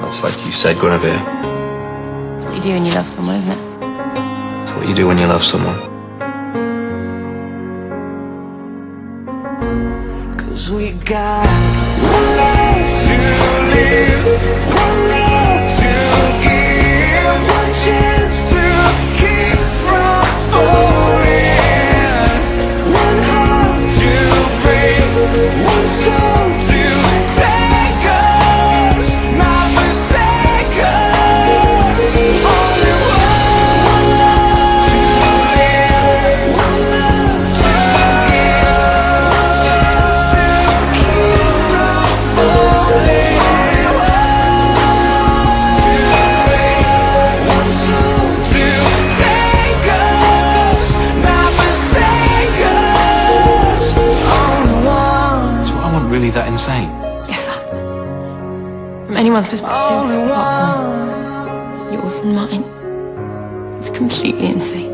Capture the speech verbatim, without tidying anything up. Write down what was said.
That's like you said, Guinevere. It's what you do when you love someone, isn't it? It's what you do when you love someone. 'Cause we got one life to live, one love to give, one chance to keep from falling, one heart to break, one soul to take us, not forsake us. Only one, one love to live, one love to give, one chance to keep from falling, one soul to take us, not forsake us. Only one. So I wasn't really that insane. Yes, Arthur. From anyone's perspective, apart from yours and mine, it's completely insane.